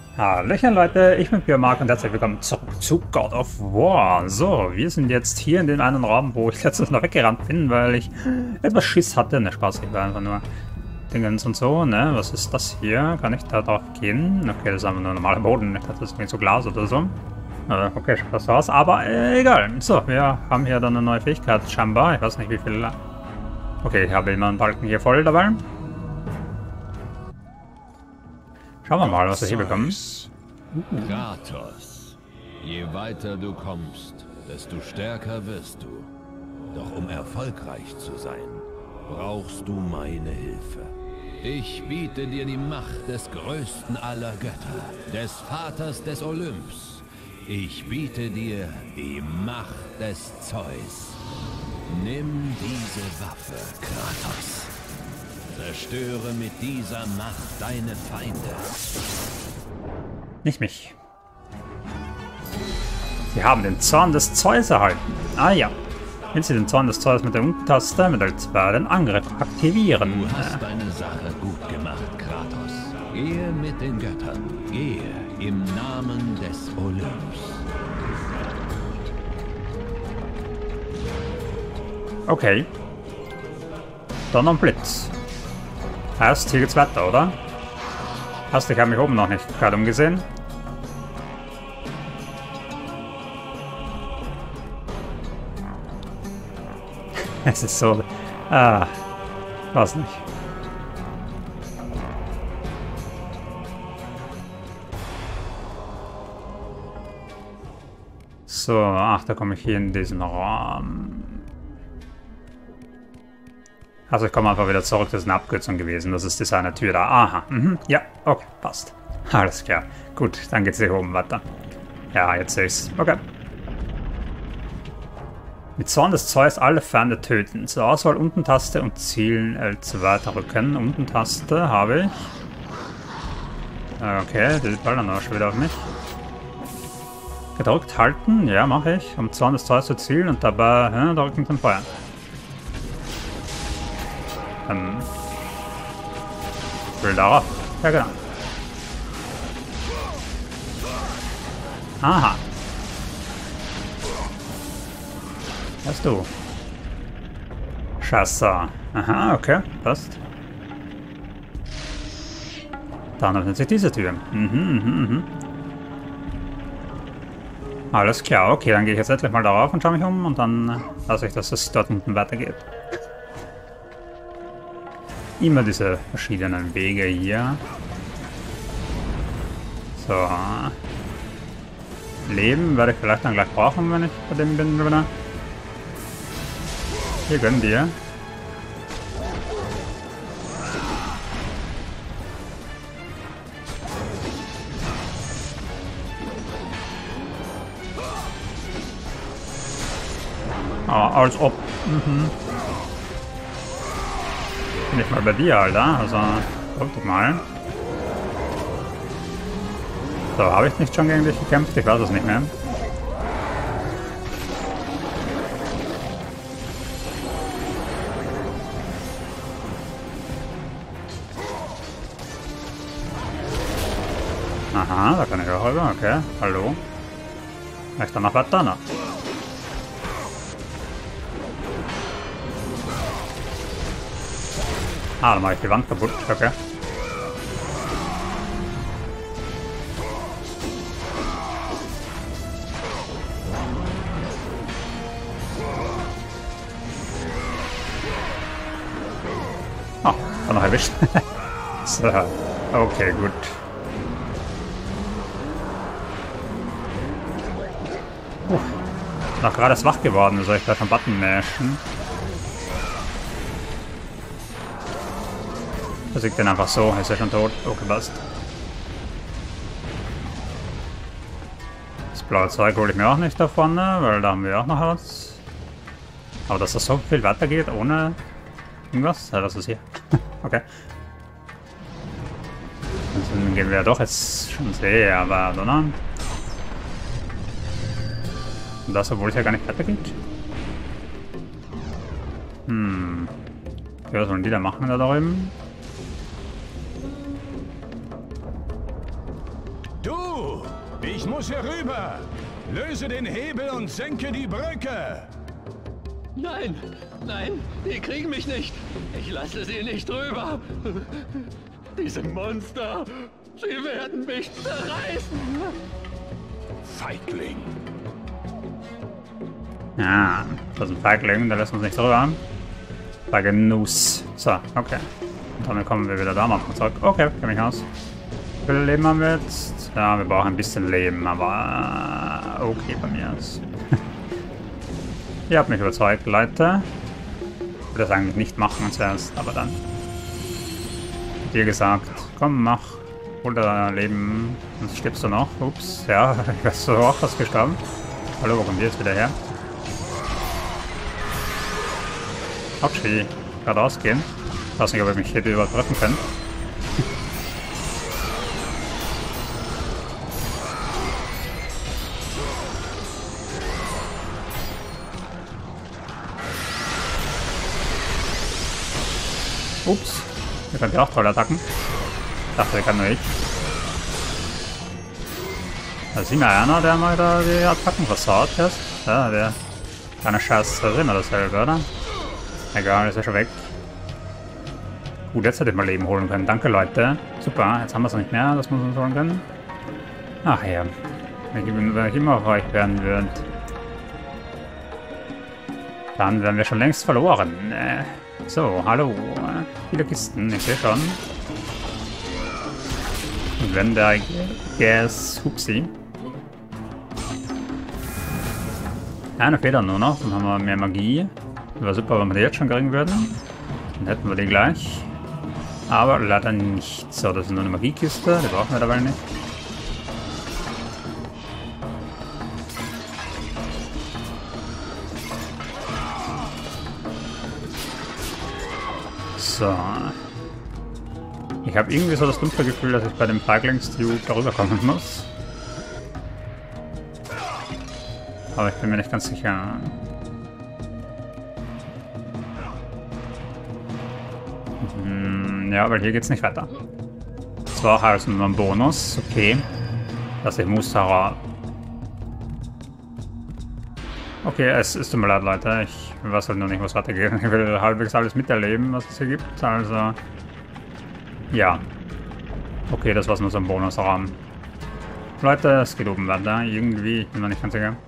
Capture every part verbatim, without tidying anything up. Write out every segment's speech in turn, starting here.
Hallöchen Leute, ich bin Björmark und herzlich willkommen zurück zu God of War. So, wir sind jetzt hier in dem einen Raum, wo ich letztens noch weggerannt bin, weil ich etwas Schiss hatte. Ne, Spaß, ich war einfach nur Dingens und so, ne? Was ist das hier? Kann ich da drauf gehen? Okay, das ist einfach nur normaler Boden. Ich dachte, das ist irgendwie so Glas oder so. Äh, okay, schaut das so aus, aber äh, egal. So, wir haben hier dann eine neue Fähigkeit, scheinbar. Ich weiß nicht, wie viel... Okay, ich habe immer einen Balken hier voll dabei. Schauen wir mal, was wir hier bekommen. Kratos. Je weiter du kommst, desto stärker wirst du. Doch um erfolgreich zu sein, brauchst du meine Hilfe. Ich biete dir die Macht des größten aller Götter, des Vaters des Olymps. Ich biete dir die Macht des Zeus. Nimm diese Waffe, Kratos. Zerstöre mit dieser Macht deine Feinde. Nicht mich. Sie haben den Zorn des Zeus erhalten. Ah ja. Wenn Sie den Zorn des Zeus mit der Unten-Taste mit L zwei den Angriff aktivieren. Du hast deine Sache gut gemacht, Kratos. Gehe mit den Göttern. Gehe im Namen des Olymps. Okay. Donner und Blitz. Heißt, hier geht's weiter, oder? Heißt, ich habe mich oben noch nicht gerade umgesehen. Es ist so... Ah... Weiß nicht. So, ach, da komme ich hier in diesen Raum. Also ich komme einfach wieder zurück, das ist eine Abkürzung gewesen. Das ist diese eine Tür da. Aha, mhm. Ja, okay, passt. Alles klar. Gut, dann geht's hier oben weiter. Ja, jetzt sehe ich's. Okay. Mit Zorn des Zeus alle Feinde töten. Zur Auswahl Unten-Taste und Zielen L zwei drücken. Unten-Taste habe ich. Okay, die ballern auch schon wieder auf mich. Gedrückt halten, ja, mache ich. Um Zorn des Zeus zu zielen und dabei ja, drücken zum Feuern. Ähm. Ich will darauf. Ja, genau. Aha. Was du? Scheiße. Aha, okay, passt. Dann öffnet sich diese Tür. Mhm, mhm, mhm. Alles klar, okay, dann gehe ich jetzt endlich mal darauf und schaue mich um und dann lasse ich, dass es dort unten weitergeht. Immer diese verschiedenen Wege hier. So. Leben werde ich vielleicht dann gleich brauchen, wenn ich bei dem bin, oder? Hier gönnen dir. Ah, als ob. Mhm. Nicht mal bei dir, Alter. Also, guck dich mal. So, habe ich nicht schon gegen dich gekämpft? Ich weiß es nicht mehr. Aha, da kann ich auch rüber. Okay, hallo. Vielleicht dann noch weiter, ne? Ah, dann mache ich die Wand kaputt. Okay. Oh, war noch erwischt. So, okay, gut. Uh, noch gerade ist wach geworden, soll ich da schon Button mashen? Versucht den einfach so, ist er schon tot. Okay, passt. Das blaue Zeug hole ich mir auch nicht da vorne, weil da haben wir auch noch was. Aber dass das so viel weitergeht ohne irgendwas? Ja, das ist hier. Okay. Dann gehen wir ja doch jetzt schon sehr weit, oder? Und das, obwohl es ja gar nicht weitergeht. Hm. Okay, was sollen die da machen da drüben? Du! Ich muss hier rüber! Löse den Hebel und senke die Brücke! Nein, nein, die kriegen mich nicht. Ich lasse sie nicht rüber. Diese Monster, sie werden mich zerreißen. Feigling! Ja, das ist ein Feigling, der lässt uns nicht rüber. Feigenuss. So, okay. Und damit kommen wir wieder da mal zurück. Okay, kenn mich aus. Wie viel Leben haben wir jetzt? Ja, wir brauchen ein bisschen Leben, aber okay bei mir ist. Ihr habt mich überzeugt, Leute. Ich würde das eigentlich nicht machen zuerst, aber dann. Wie gesagt, komm, mach. Hol dein Leben. Sonst stirbst du noch. Ups, ja, ich weiß so auch was gestorben. Hallo, wo kommen wir jetzt wieder her? Hauptschwie, geradeaus gehen. Ich weiß nicht, ob ihr mich hier übertreffen könnt. Ups, ihr könnt ja auch tolle Attacken. Ich dachte, ihr kann nur ich. Da ist immer einer, der mal da die Attacken versaut ist. Ja, der kleine Scheiß, das ist immer dasselbe, oder? Egal, ist ja schon weg. Gut, jetzt hätte ich mal Leben holen können. Danke, Leute. Super, jetzt haben wir es nicht mehr, dass wir uns holen können. Ach ja. Wenn ich immer auf euch werden würde, dann wären wir schon längst verloren. So, hallo. Viele Kisten, ich sehe schon. Und wenn der Gas Hupsi. Eine Feder nur noch, dann haben wir mehr Magie. Wäre super, wenn wir die jetzt schon kriegen würden. Dann hätten wir die gleich. Aber leider nicht. So, das ist nur eine Magiekiste, die brauchen wir dabei nicht. So. Ich habe irgendwie so das dumpfe Gefühl, dass ich bei dem Feiglings-Dude darüber kommen muss. Aber ich bin mir nicht ganz sicher. Hm, ja, weil hier geht's nicht weiter. Das war auch alles nur ein Bonus. Okay. Dass ich Muster. Okay, es ist tut mir leid, Leute. Ich weiß halt nur nicht, was weitergeht. Ich will halbwegs alles miterleben, was es hier gibt. Also. Ja. Okay, das war's nur so ein Bonusraum. Leute, es geht oben weiter. Irgendwie, ich bin mir nicht ganz sicher.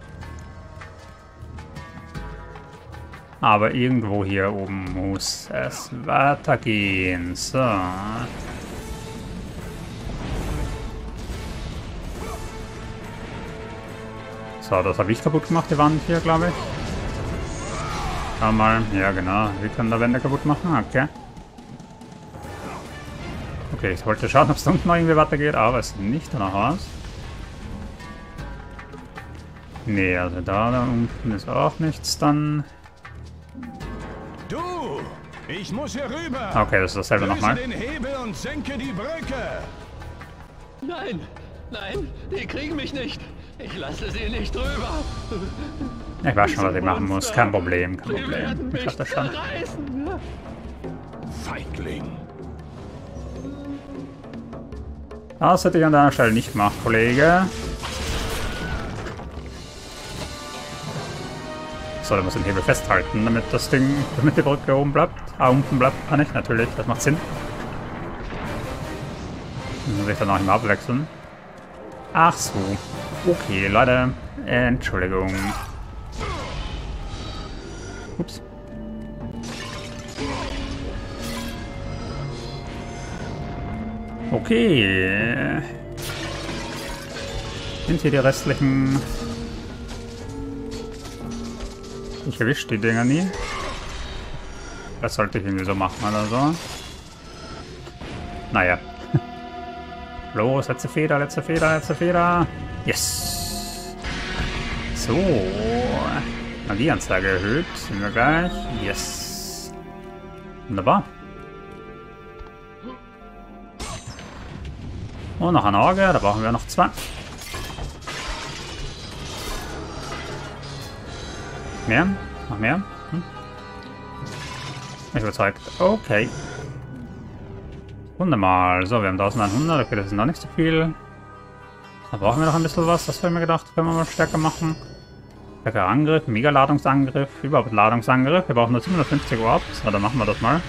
Aber irgendwo hier oben muss es weitergehen. So. So, das habe ich kaputt gemacht, die Wand hier, glaube ich. Schau mal. Ja, genau. Wir können da Wände kaputt machen. Okay. Okay, ich wollte schauen, ob es da unten noch irgendwie weitergeht, aber es sieht nicht danach aus. Nee, also da, da unten ist auch nichts dann. Du! Ich muss hier rüber! Okay, das ist dasselbe nochmal. Den Hebel und senke die Brücke! Nein, nein, die kriegen mich nicht. Ich lasse sie nicht rüber. Ich weiß schon, was ich machen muss. Kein Problem, kein Problem. Ich hab das schon. Feigling! Das hätte ich an deiner Stelle nicht gemacht, Kollege. So, da muss ich den Hebel festhalten, damit das Ding, damit die Brücke oben bleibt. Ah, unten bleibt, kann ich natürlich, das macht Sinn. Dann muss ich dann auch immer abwechseln. Ach so. Okay, Leute. Entschuldigung. Ups. Okay. Sind hier die restlichen... Ich erwische die Dinger nie. Das sollte ich irgendwie so machen oder so. Naja. Los, letzte Feder, letzte Feder, letzte Feder. Yes. So. Magieanzeige erhöht. Sind wir gleich. Yes. Wunderbar. Und noch ein Auge, da brauchen wir noch zwei. Mehr? Noch mehr? Hm? Ich überzeugt. Okay. Wunderbar. So, wir haben eintausendeinhundert. Okay, das ist noch nicht so viel. Da brauchen wir noch ein bisschen was. Das habe ich mir gedacht, können wir mal stärker machen. Stärkerer Angriff, Mega-Ladungsangriff, überhaupt Ladungsangriff. Wir brauchen nur siebenhundertfünfzig Orbs. Na, dann machen wir das mal.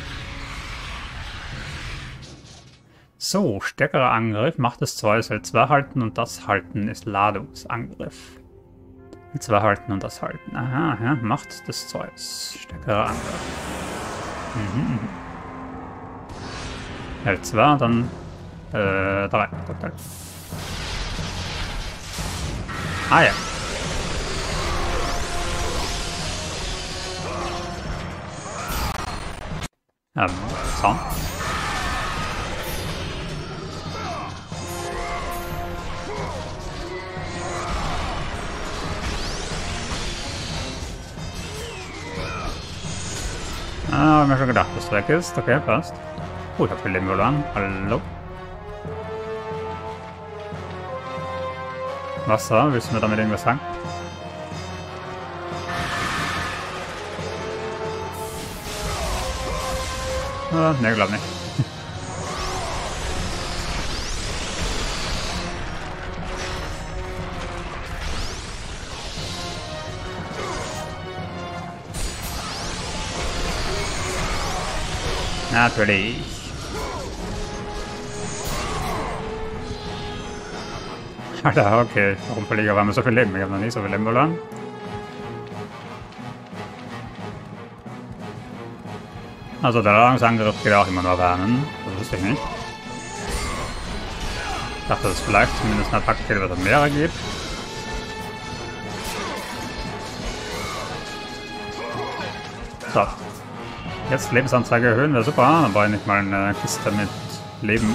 So, stärkerer Angriff, Macht des Zeus, L zwei halten und das halten ist Ladungsangriff. L zwei halten und das halten. Aha, ja, Macht des Zeus. Stärkerer Angriff. Mhm. L zwei, dann äh, drei. Total. Ah ja. Ähm, Sound. Ah, hab mir schon gedacht, dass es weg ist. Okay, passt. Oh, ich hab viel Leben verloren. Hallo. Wasser, willst du mir damit irgendwas sagen? Ah, ne, glaub nicht. Natürlich. Alter, okay. Warum verliere ich auf einmal so viel Leben? Ich habe noch nie so viel Leben verloren. Also der Ladungsangriff geht auch immer nur auf einen. Das wusste ich nicht. Ich dachte, dass es vielleicht zumindest eine Attacke geht, was um mehrere geht. So. Jetzt Lebensanzeige erhöhen, wäre super. Dann brauche ich nicht mal eine Kiste mit Leben.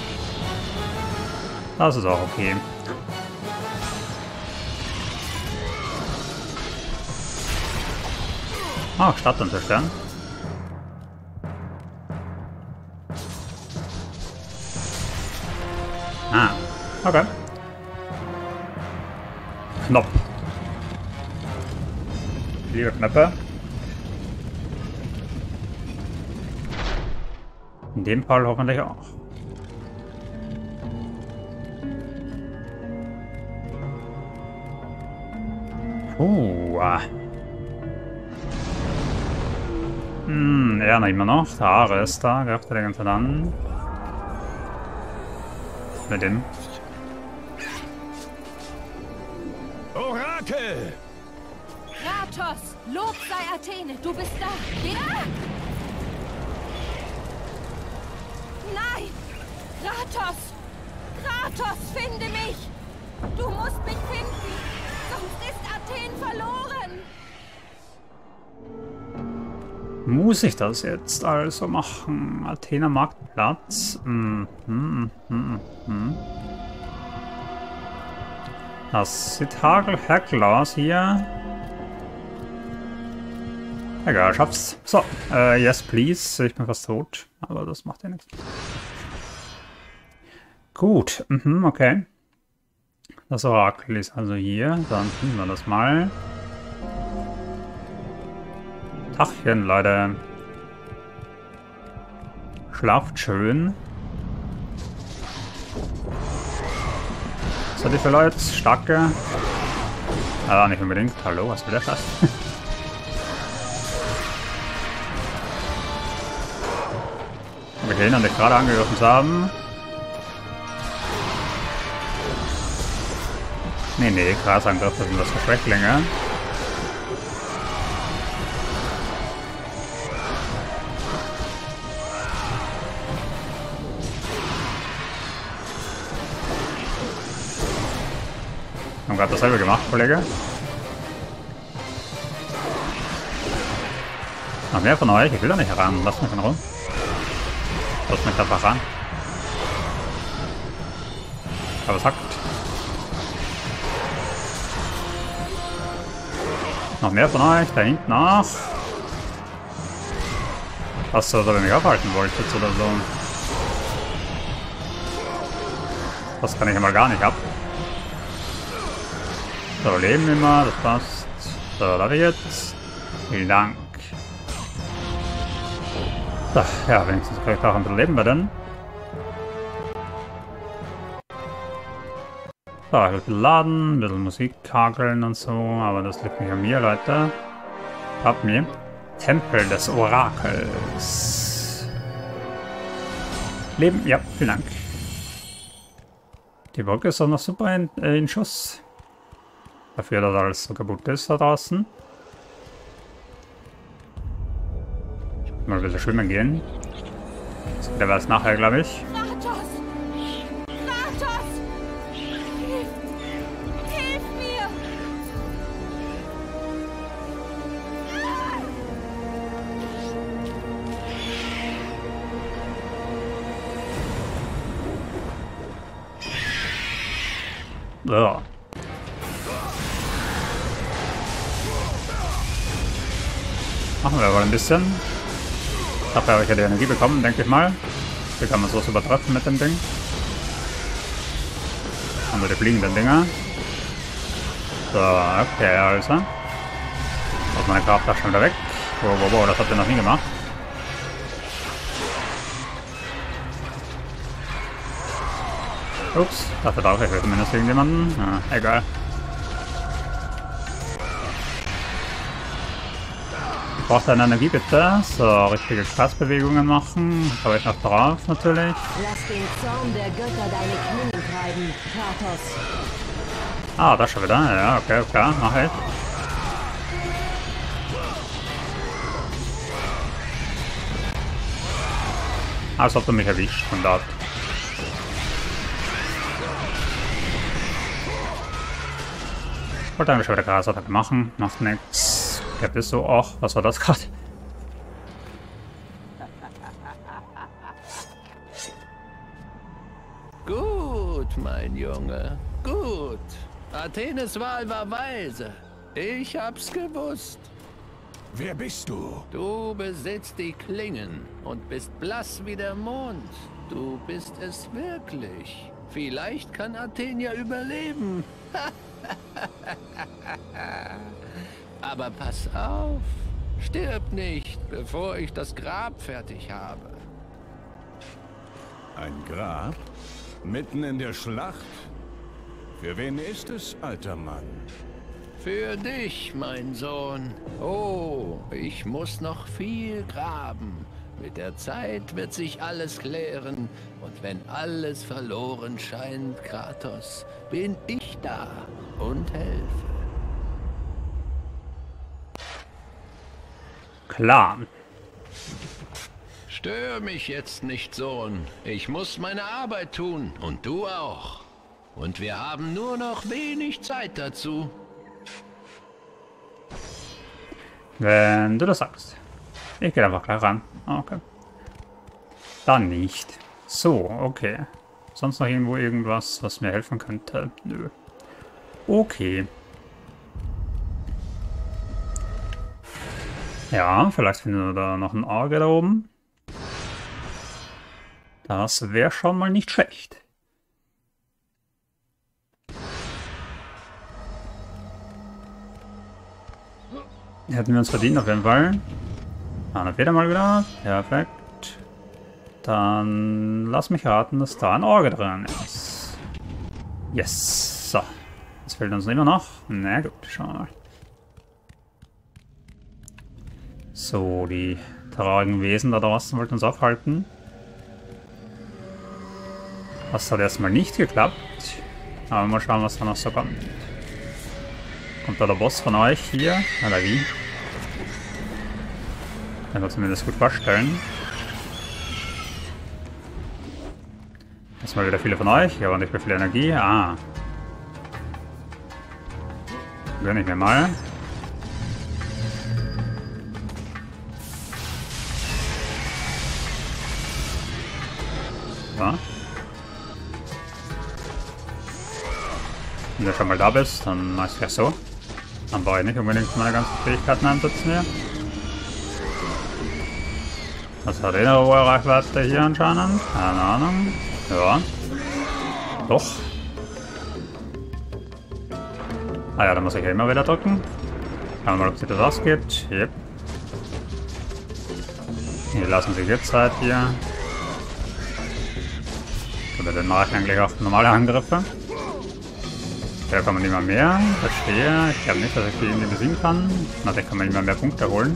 Das ist auch okay. Ah, oh, Stadt zerstören. Ah, okay. Knopf. Liebe Knöpfe. In dem Fall hoffentlich auch. Puh. Hm, er noch immer noch. Der Aare ist da, greift er die ganze Zeit an. Mit dem. Orakel! Kratos, Lob sei Athene, du bist da. Ja! Nein! Kratos! Kratos, finde mich! Du musst mich finden! Sonst ist Athen verloren! Muss ich das jetzt also machen? Athener Marktplatz? Mm, mm, mm, mm. Das sieht hagel aus hier. Egal, schaff's. So, äh, yes please. Ich bin fast tot, aber das macht ja nichts. Gut, mhm, okay. Das Orakel ist also hier. Dann finden wir das mal. Tachchen, Leute. Schlaft schön. Was hat die für Leute? Starke? Ah, nicht unbedingt. Hallo, was will der Scheiß? Wir gehen an dich gerade angegriffen zu haben. Nee, nee, Grasangriff, das sind das für Schwächlinge. Wir haben gerade dasselbe gemacht, Kollege. Noch mehr von euch? Ich will da nicht heran. Lasst mich in Ruhe. Lasst mich einfach ran. Aber es hackt. Noch mehr von euch, da hinten auch. Was ihr mich aufhalten wolltet oder so. Das kann ich einmal gar nicht ab. So, leben immer, das passt. So, darf ich jetzt? Vielen Dank. So, ja, wenigstens kann ich auch ein bisschen leben bei denen. So, ich will laden, ein bisschen Musik kakeln und so, aber das liegt nicht an mir, Leute. Hab mir. Tempel des Orakels. Leben, ja, vielen Dank. Die Wolke ist auch noch super in, äh, in Schuss. Dafür, dass alles so kaputt ist da draußen. Mal ein bisschen schwimmen gehen. Das geht aber erst nachher, glaube ich. Kratos! Kratos! Hilf! Hilf mir! Ja. Machen wir aber ein bisschen. Dafür habe ich ja die Energie bekommen, denke ich mal. Hier kann man sowas übertreffen mit dem Ding. Haben wir die fliegenden Dinger. So, okay, also. Aus meiner Kraft auch schon wieder weg. Wow, wow, wow, das habt ihr noch nie gemacht. Ups, dafür darf ich zumindest irgendjemanden. Ja, egal. Ich brauche eine Energie bitte. So, richtige Spaßbewegungen machen. Habe ich noch drauf natürlich. Lass den Zorn der Götter deine Knie treiben, Kratos. Ah, das schon wieder. Ja, okay, klar, mache ich. Als ob du mich erwischt von dort. Ich wollte eigentlich schon wieder Grasattacke machen. Macht nichts. Ich hab das so auch. Was war das gerade? Gut, mein Junge. Gut. Athenes Wahl war weise. Ich hab's gewusst. Wer bist du? Du besitzt die Klingen und bist blass wie der Mond. Du bist es wirklich. Vielleicht kann Athen ja überleben. Aber pass auf. Stirb nicht, bevor ich das Grab fertig habe. Ein Grab? Mitten in der Schlacht? Für wen ist es, alter Mann? Für dich, mein Sohn. Oh, ich muss noch viel graben. Mit der Zeit wird sich alles klären. Und wenn alles verloren scheint, Kratos, bin ich da und helfe. Klar. Stör mich jetzt nicht, Sohn. Ich muss meine Arbeit tun und du auch. Und wir haben nur noch wenig Zeit dazu. Wenn du das sagst. Ich gehe einfach gleich ran. Okay. Dann nicht. So, okay. Sonst noch irgendwo irgendwas, was mir helfen könnte? Nö. Okay. Ja, vielleicht finden wir da noch ein Auge da oben. Das wäre schon mal nicht schlecht. Hätten wir uns verdient auf jeden Fall. Ah, dann wieder mal wieder. Perfekt. Dann lass mich raten, dass da ein Auge drin ist. Yes. So. Das fehlt uns immer noch. Na gut, schauen wir mal. So, die traurigen Wesen da draußen wollten uns aufhalten. Das hat erstmal nicht geklappt. Aber mal schauen, was da noch so kommt. Kommt da der Boss von euch hier? Oder wie? Kann ich zumindest gut vorstellen. Erstmal wieder viele von euch, aber nicht mehr viel Energie. Ah. Gönn ich mir mal. So. Wenn du schon mal da bist, dann mach ich ja so. Dann brauche ich nicht unbedingt meine ganzen Fähigkeiten einsetzen hier. Was hat eine hohe Reichweite hier anscheinend? Keine Ahnung. Ja. Doch. Ah ja, da muss ich ja immer wieder drücken. Schauen wir mal, ob sich das ausgeht. Yep. Die lassen sich jetzt Zeit hier. Oder den mache ich eigentlich auch normale Angriffe. Da kann man immer mehr. Verstehe. Ich glaube nicht, dass ich die irgendwie besiegen kann. Natürlich kann man immer mehr Punkte holen.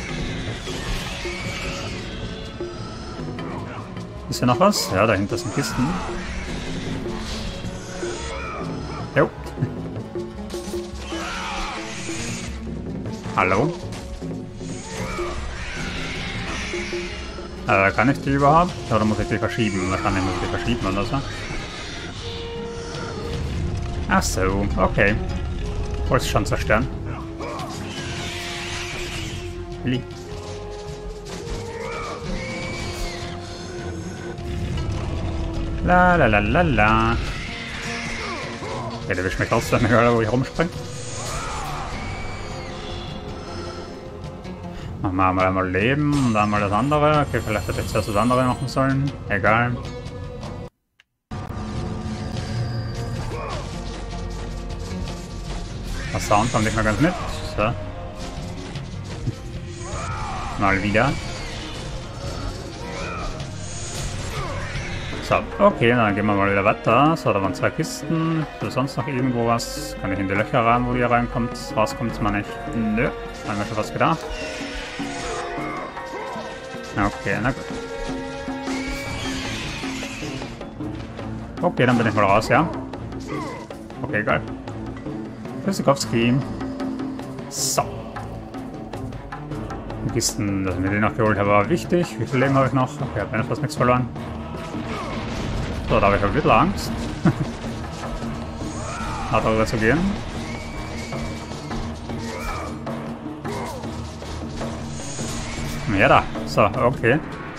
Ist hier noch was? Ja, dahinter sind Kisten. Jo. Hallo? Äh, kann ich die überhaupt? Oder muss ich die verschieben? Wahrscheinlich muss ich die verschieben oder so. Ach so, okay. Wollt's schon zerstören. Li. La la la la la. Ja, der wischt mich raus, dann egal, wo ich rumspringe. Machen wir mal einmal Leben und dann mal das andere. Okay, vielleicht hätte ich zuerst das andere machen sollen. Egal. Das Sound kommt nicht mehr ganz mit. So. Mal wieder. So, okay, dann gehen wir mal wieder weiter. So, da waren zwei Kisten. Ist sonst noch irgendwo was? Kann ich in die Löcher rein, wo die reinkommt? Rauskommt man nicht. Nö, haben wir schon was gedacht. Okay, na gut. Okay, dann bin ich mal raus, ja? Okay, geil. Tschüssikowski. So. Die Kisten, dass ich mir den noch geholt habe, war wichtig. Wie viel Leben habe ich noch? Okay, ich habe fast nichts verloren. So, da habe ich ein bisschen Angst. Hat darüber zu gehen. Ja, da. So, okay.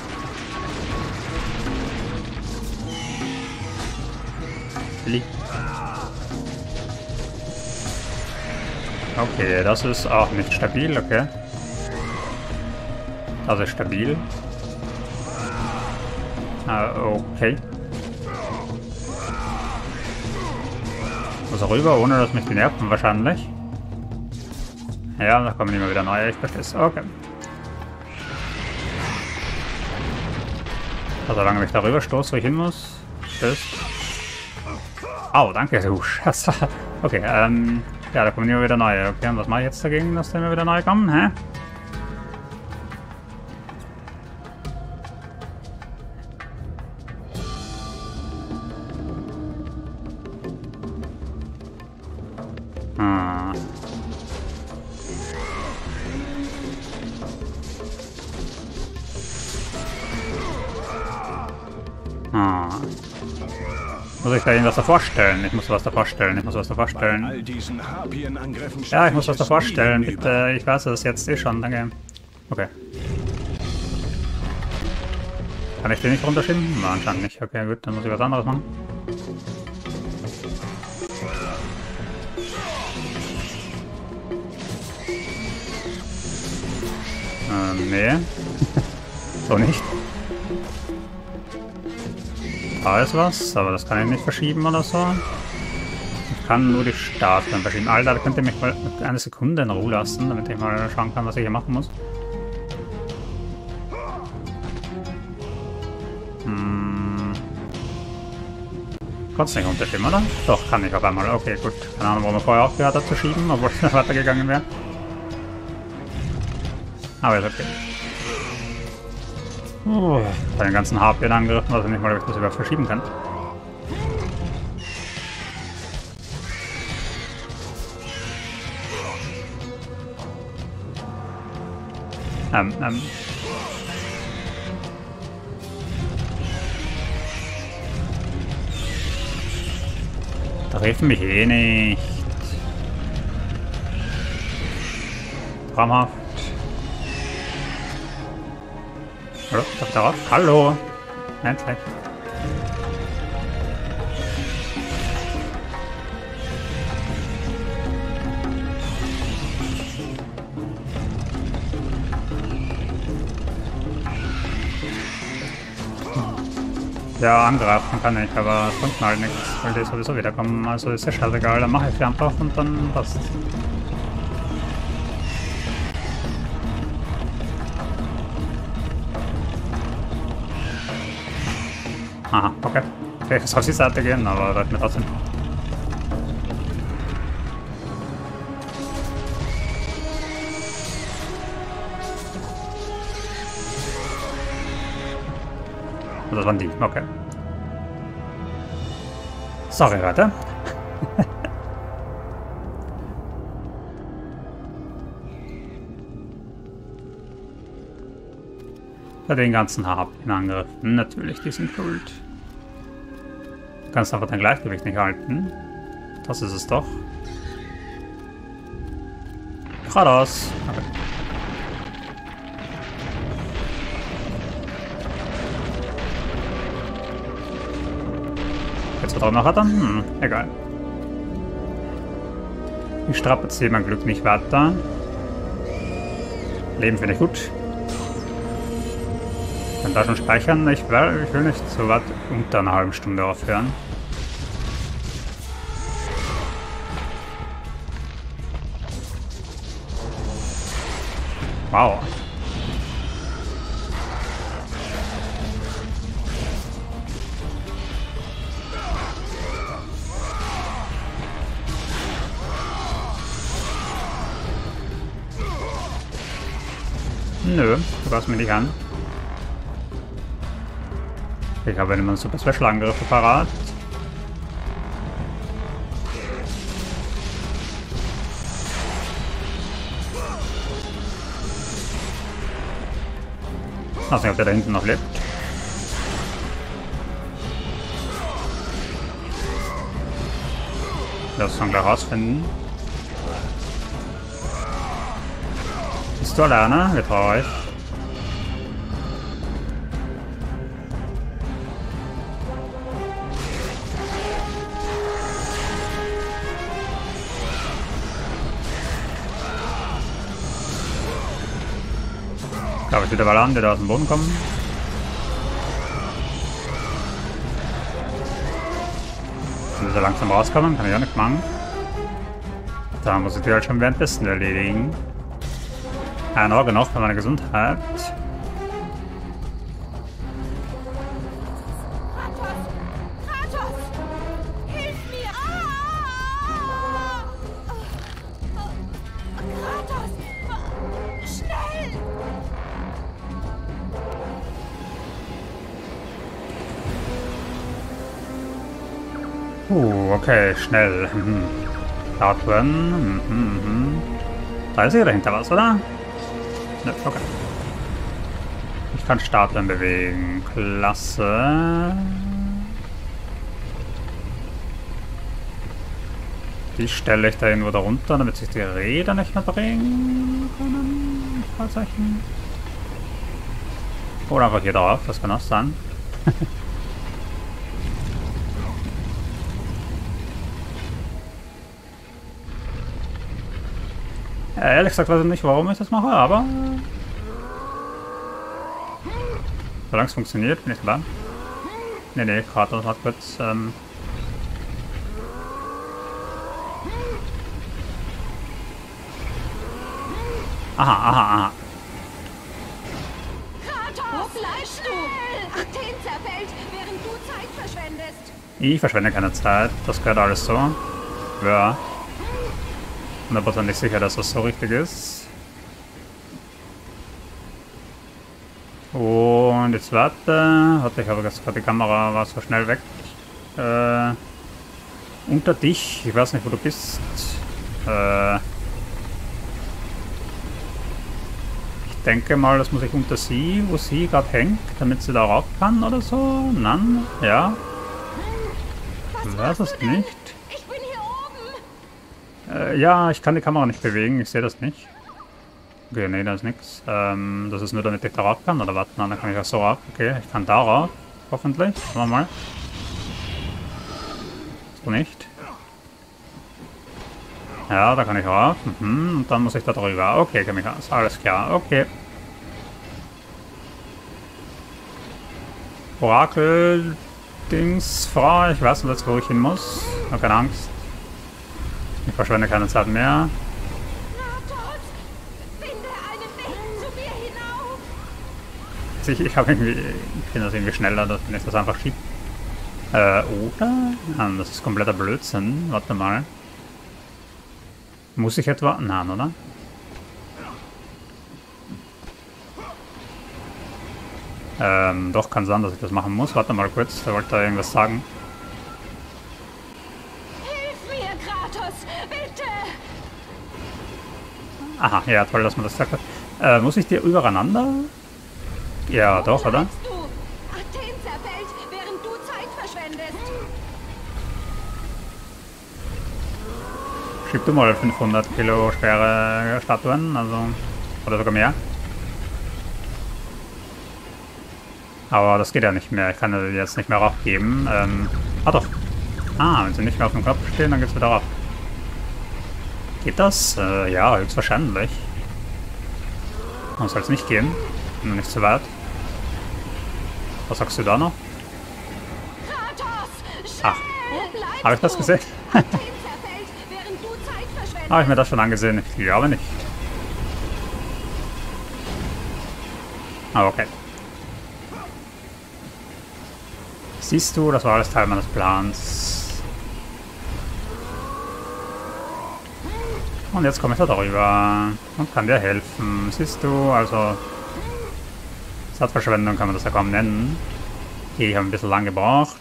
Okay, das ist auch nicht stabil, okay. Das ist stabil. Uh, okay. Muss auch rüber, ohne dass mich die nerven wahrscheinlich. Ja, da kommen immer wieder neue, ich verstehe es. Okay. Also solange ich darüber stoße, wo ich hin muss. Tschüss. Au, danke, du Scheiße. Okay, ähm, ja, da kommen immer wieder neue. Okay, und was mache ich jetzt dagegen, dass da immer wieder neue kommen, hä? Hm. Hm. Muss ich da irgendwas davor stellen? Ich muss was davor stellen. Ich muss was davor stellen. Ja, ich muss was davor stellen. Bitte, ich weiß es jetzt eh schon. Danke. Okay. Kann ich den nicht runterschieben? Nein, anscheinend nicht. Okay, gut, dann muss ich was anderes machen. Ähm, nee. So nicht. Da ist was, aber das kann ich nicht verschieben oder so. Ich kann nur die Statuen verschieben. Alter, da könnt ihr mich mal eine Sekunde in Ruhe lassen, damit ich mal schauen kann, was ich hier machen muss. Hm. Kannst nicht unterschieben, oder? Doch, kann ich auf einmal. Okay, gut. Keine Ahnung, warum er vorher aufgehört hat zu schieben, obwohl ich weitergegangen wäre. Aber ist okay. Oh, bei den ganzen Harpien angegriffen, also nicht mal, ob ich das überhaupt verschieben kann. Ähm, ähm. Treffen mich eh nicht. Traumhaft. Hallo, darf ich darauf? Hallo! Endlich. Ja, angreifen kann ich, aber es kommt halt nichts, weil die sowieso wiederkommen. Also ist ja scheißegal, dann mache ich die einfach und dann passt. Aha, okay. Okay, ich soll auf die Seite gehen, aber das mir trotzdem. Das waren die, okay. Sorry, Leute. Bei den ganzen Harpien-Angriffen, natürlich, die sind schuld. Du kannst einfach dein Gleichgewicht nicht halten. Das ist es doch. Geradeaus. Okay. Jetzt wird auch noch dann? Hm, egal. Ich strapaziere mein Glück nicht weiter. Leben finde ich gut. Ich kann da schon speichern. Ich will, ich will nicht so weit unter einer halben Stunde aufhören. Wow. Nö, du greifst mich nicht an. Ich habe immer einen super Special Angriff parat. Ich weiß nicht, ob der da hinten noch lebt. Das kann gleich rausfinden. Bist du alleine? Wir trauen euch. Da habe ich wieder Ballern, die da aus dem Boden kommen. Wenn sie so langsam rauskommen, kann ich auch nicht machen. Da muss ich die halt schon währenddessen erledigen. Ein Auge noch für meine Gesundheit. Uh, okay, schnell. Mhm. Starten. Mhm, mhm. Da ist hier dahinter was, oder? Ne, okay. Ich kann Starten bewegen. Klasse. Die stelle ich da irgendwo darunter, damit sich die Räder nicht mehr drehen können. Fragezeichen. Oder einfach hier drauf, das kann auch sein. Ja, ehrlich gesagt weiß ich nicht, warum ich das mache, aber solange es funktioniert, bin ich dabei. Ne, ne, Kratos hat kurz ähm aha, aha, aha. Kratos, wo bleibst du? Athen zerfällt, während du Zeit verschwendest. Ich verschwende keine Zeit, das gehört alles so. Ja. hundertprozentig sicher, dass das so richtig ist. Und jetzt warte. Warte, ich habe jetzt gerade die Kamera war so schnell weg. Äh, unter dich. Ich weiß nicht, wo du bist. Äh, ich denke mal, das muss ich unter sie, wo sie gerade hängt, damit sie da rauf kann oder so. Nein, ja. Ich weiß es nicht. Äh, ja, ich kann die Kamera nicht bewegen, ich sehe das nicht. Okay, nee, da ist nichts. Ähm, das ist nur, damit ich darauf kann, oder warte, dann kann ich auch so rauf. Okay, ich kann darauf, hoffentlich. Schauen wir mal. So nicht. Ja, da kann ich rauf. Mhm, und dann muss ich da drüber. Okay, kann ich aus. Alles klar, okay. Orakel-Dings, Frau, ich weiß nicht, wo ich hin muss. Ich habe keine Angst. Ich verschwende keine Zeit mehr. Ich, ich habe irgendwie, ich finde das irgendwie schneller, dass wenn ich das einfach schiebe. Äh, oder? Nein, das ist kompletter Blödsinn. Warte mal. Muss ich etwa? Nein, oder? Ähm, doch, kann sein, dass ich das machen muss. Warte mal kurz, da wollte er irgendwas sagen. Hilf mir, Kratos, bitte! Aha, ja, toll, dass man das gesagt hat. Äh, muss ich die übereinander? Ja, doch, oder? Athen zerfällt, während du Zeit verschwendest. Schieb du mal fünfhundert Kilo schwere Statuen, also, oder sogar mehr. Aber das geht ja nicht mehr, ich kann die jetzt nicht mehr raufgeben. Ähm, ah doch. Ah, wenn sie nicht mehr auf dem Kopf stehen, dann geht's wieder rauf. Geht das? Äh, ja, höchstwahrscheinlich. Warum soll es nicht gehen? Nur nicht zu weit. Was sagst du da noch? Ach, habe ich das gesehen? Habe ich mir das schon angesehen? Ich glaube nicht. Ah, okay. Siehst du, das war alles Teil meines Plans. Und jetzt komme ich da drüber und kann dir helfen. Siehst du, also Zeitverschwendung kann man das ja kaum nennen. Okay, ich habe ein bisschen lang gebraucht.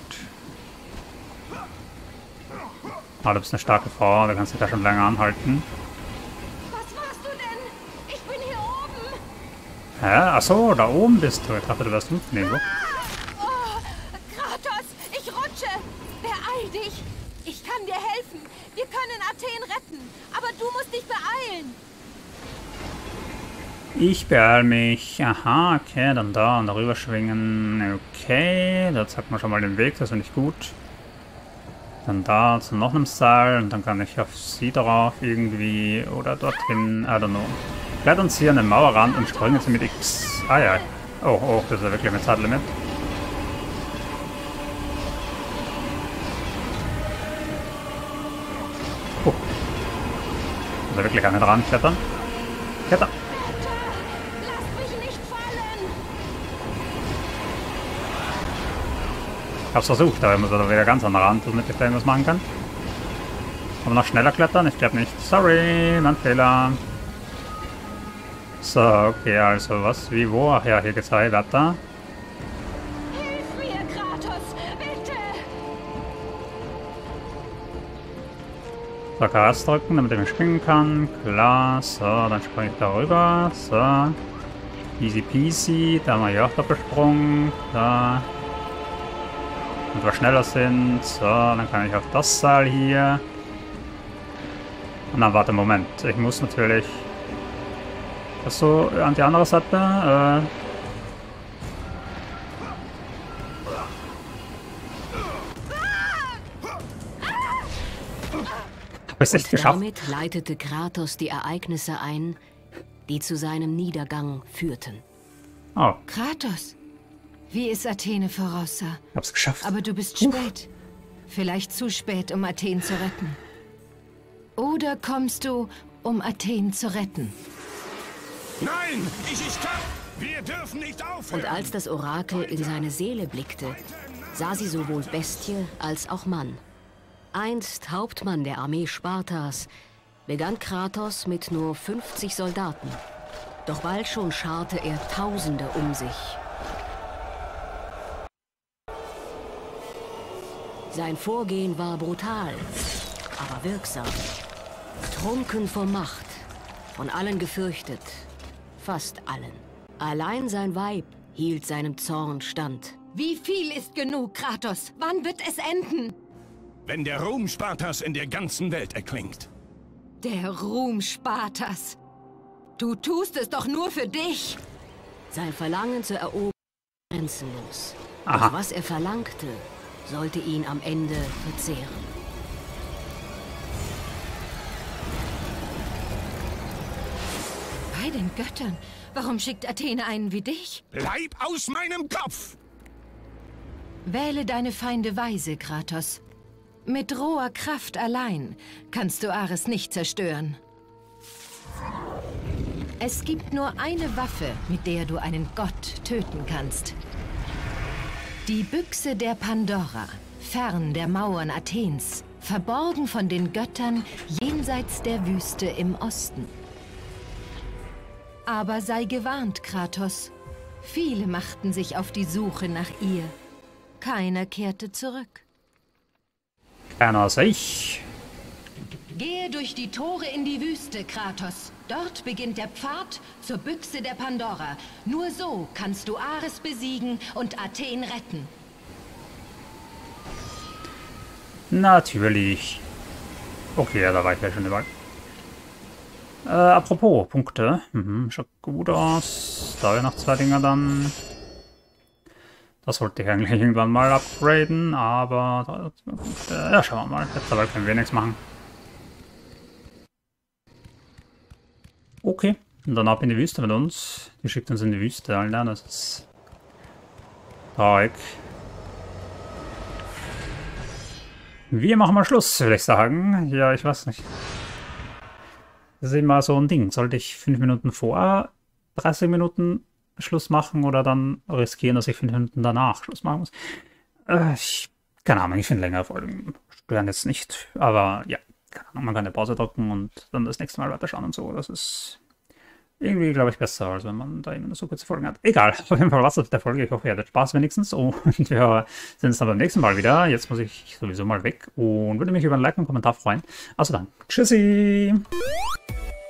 Aber du bist eine starke Frau, du kannst dich da schon länger anhalten. Was warst du denn? Ich bin hier oben. Hä? Achso, da oben bist du. Ich dachte, du wärst unten irgendwo. Oh, Kratos, ich rutsche. Beeil dich. Ich kann dir helfen. Wir können Athen retten. Aber du musst dich beeilen. Ich beeil mich. Aha, okay, dann da und darüber schwingen. Okay, da zeigt man schon mal den Weg, das finde ich gut. Dann da zu noch einem Seil und dann kann ich auf sie drauf irgendwie oder dorthin, I don't know. Klettern sie an den Mauerrand und springen sie mit X. Ah ja. Oh, oh, das ist ja wirklich ein Zeitlimit. Oh. Also wirklich eine dran klettern. Klettern. Ich hab's versucht, aber ich muss da wieder ganz an den Rand, damit ich da irgendwas machen kann. Aber noch schneller klettern? Ich glaube nicht. Sorry, mein Fehler. So, okay, also was, wie, wo? Ach ja, hier geht's weiter. Hilf mir, Kratos, bitte! So, K S drücken, damit ich mich springen kann. Klar, so, dann springe ich darüber. So. Easy peasy, da haben wir hier auch Doppelsprung. Da. Und wir schneller sind, so, dann kann ich auf das Seil hier. Und dann, warte, Moment, ich muss natürlich das so an die andere Seite. Äh Hab ich's echt geschafft? Damit leitete Kratos die Ereignisse ein, die zu seinem Niedergang führten. Oh, Kratos, wie es Athene voraussah. hab's geschafft. Aber du bist spät. Vielleicht zu spät, um Athen zu retten. Oder kommst du, um Athen zu retten? Nein, ich, ich kann... Wir dürfen nicht aufhören. Und als das Orakel in seine Seele blickte, sah sie sowohl Bestie als auch Mann. Einst Hauptmann der Armee Spartas, begann Kratos mit nur fünfzig Soldaten. Doch bald schon scharte er Tausende um sich. Sein Vorgehen war brutal, aber wirksam. Trunken vor Macht, von allen gefürchtet, fast allen. Allein sein Weib hielt seinem Zorn stand. Wie viel ist genug, Kratos? Wann wird es enden? Wenn der Ruhm Spartas in der ganzen Welt erklingt. Der Ruhm Spartas. Du tust es doch nur für dich. Sein Verlangen zur Eroberung war grenzenlos. Aha. Doch was er verlangte, sollte ihn am Ende verzehren. Bei den Göttern. Warum schickt Athene einen wie dich? Bleib aus meinem Kopf! Wähle deine Feinde weise, Kratos. Mit roher Kraft allein kannst du Ares nicht zerstören. Es gibt nur eine Waffe, mit der du einen Gott töten kannst. Die Büchse der Pandora, fern der Mauern Athens, verborgen von den Göttern jenseits der Wüste im Osten. Aber sei gewarnt, Kratos. Viele machten sich auf die Suche nach ihr. Keiner kehrte zurück. Keiner als ich. Gehe durch die Tore in die Wüste, Kratos. Dort beginnt der Pfad zur Büchse der Pandora. Nur so kannst du Ares besiegen und Athen retten. Natürlich. Okay, ja, da war ich ja schon überall. Äh, apropos, Punkte. Mhm, schaut gut aus. Da habe ich noch zwei Dinger dann. Das wollte ich eigentlich irgendwann mal upgraden, aber... Da, ja, schauen wir mal. Jetzt dabei können wir nichts machen. Okay, und dann ab in die Wüste mit uns. Die schickt uns in die Wüste, Alter. Das ist... traurig. Wir machen mal Schluss, würde ich sagen. Ja, ich weiß nicht. Das ist immer so ein Ding. Sollte ich fünf Minuten vor dreißig Minuten Schluss machen oder dann riskieren, dass ich fünf Minuten danach Schluss machen muss? Äh, ich, keine Ahnung, ich finde längere Folgen stören jetzt nicht. Aber ja, keine Ahnung, man kann eine Pause drücken und dann das nächste Mal weiterschauen und so. Das ist irgendwie, glaube ich, besser, als wenn man da immer nur so kurze Folgen hat. Egal, auf jeden Fall was auf der Folge. Ich hoffe, ihr hattet Spaß wenigstens. Und wir sehen uns dann beim nächsten Mal wieder. Jetzt muss ich sowieso mal weg und würde mich über ein Like und einen Kommentar freuen. Also dann, tschüssi!